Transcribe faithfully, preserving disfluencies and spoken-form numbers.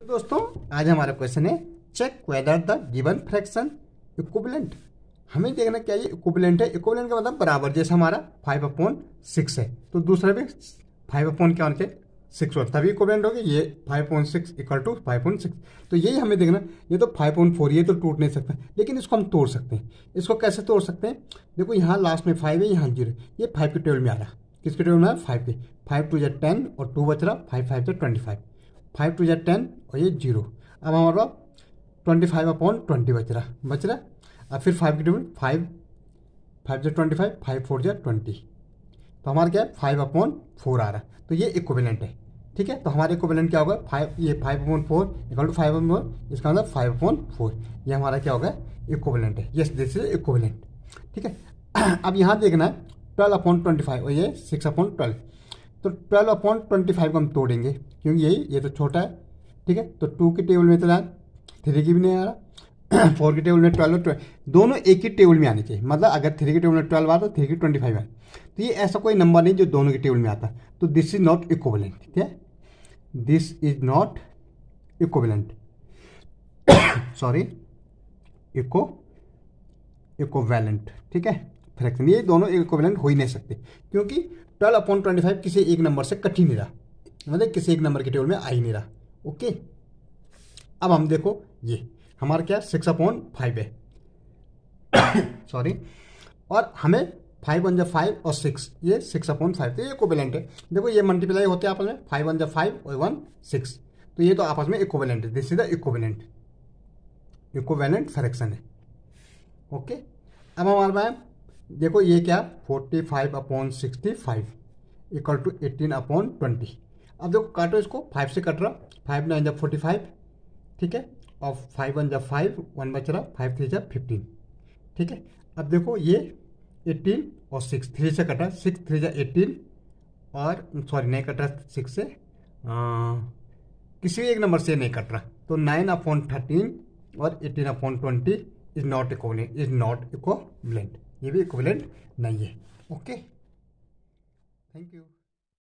दोस्तों आज हमारा क्वेश्चन है check whether the given fraction equivalent. हमें देखना क्या ये इक्विवेलेंट है। इक्विवेलेंट का मतलब बराबर, जैसे हमारा फाइव अपॉन सिक्स है तो दूसरा भी फाइव अपॉन क्या होना चाहिए सिक्स होता तभी इक्विवेलेंट होगी। ये five upon six equal to five upon six, तो यही हमें देखना। ये तो फाइव अपॉन फोर ये तो टूट नहीं सकता, लेकिन इसको हम तोड़ सकते हैं। इसको कैसे तोड़ सकते हैं? देखो यहाँ लास्ट में फाइव है, यहाँ जीरो, ये फाइव के टेबल में आ रहा। किसके टेबल में आ रहा? फाइव के। फाइव टू जा टेन और टू बच रहा, फाइव फाइव से ट्वेंटी फाइव, फाइव टू जा टेन और ये जीरो। अब हमारे पास ट्वेंटी फाइव अपॉन ट्वेंटी बच रहा बच रहा अब फिर फाइव की टेबल फाइव फाइव जो ट्वेंटी फाइव, फाइव फोर जो ट्वेंटी, तो हमारा क्या है फाइव अपॉन फोर आ रहा। तो ये इक्विवेलेंट है, ठीक है। तो हमारे इक्विवेलेंट क्या होगा? फाइव, ये five upon four equal to five upon four, इसका मतलब फाइव अपॉन फोर, ये हमारा क्या होगा? इक्विवेलेंट है। यस, दिस इज इक्विवेलेंट, ठीक है। अब यहाँ देखना है ट्वेल्व अपॉन ट्वेंटी फाइव और ये सिक्स अपॉन ट्वेल्व। तो ट्वेल्व अपॉन ट्वेंटी फाइव को हम तोड़ेंगे क्योंकि यही ये तो छोटा है, ठीक है। तो टू के टेबल में तो यार थ्री की भी नहीं आ रहा, फोर के टेबल में ट्वेल्व और ट्वेल्व दोनों एक ही टेबल में आने चाहिए। मतलब अगर थ्री के टेबल में ट्वेल्व आता तो थ्री की ट्वेंटी फाइव आए, तो ये ऐसा कोई नंबर नहीं जो दोनों के टेबल में आता। तो दिस इज नॉट इक्विवेलेंट, ठीक है। This is not equivalent, sorry इको इक्विवेलेंट, ठीक है। फ्रैक्शन ये दोनों इक्विवेलेंट हो ही नहीं सकते क्योंकि ट्वेल्व अपॉन ट्वेंटी फाइव किसी एक नंबर से कट ही नहीं रहा, मतलब किसी एक नंबर के टेबल में आ ही नहीं रहा। ओके, अब हम देखो ये हमारा क्या सिक्स अपॉन फाइव है सॉरी, और हमें फाइव वन जा फाइव और सिक्स, ये सिक्स अपॉन फाइव, तो ये इक्विवेलेंट है। देखो ये मल्टीप्लाई होते हैं आपस में, फाइव वन जा फाइव और वन सिक्स, तो ये तो आपस में इक्विवेलेंट है। This is the equivalent equivalent fraction है। ओके, अब हमारे पास देखो ये क्या forty five upon sixty five equal to eighteen upon twenty. अब देखो काटो इसको, फाइव से कट रहा, फाइव नाइन जा फोर्टी फाइव, ठीक है, और फाइव वन जा फाइव, वन बच रहा, फाइव थ्री जा फिफ्टीन, ठीक है। अब देखो ये एटीन और सिक्स, थ्री से कटा, सिक्स थ्री जा एटीन, और सॉरी नहीं कट रहा सिक्स से, आ, किसी भी एक नंबर से नहीं कट रहा, तो नाइन अपॉन थर्टीन और eighteen upon twenty is not equivalent, is not equivalent, ये भी इक्विवेलेंट नहीं है। Okay, thank you.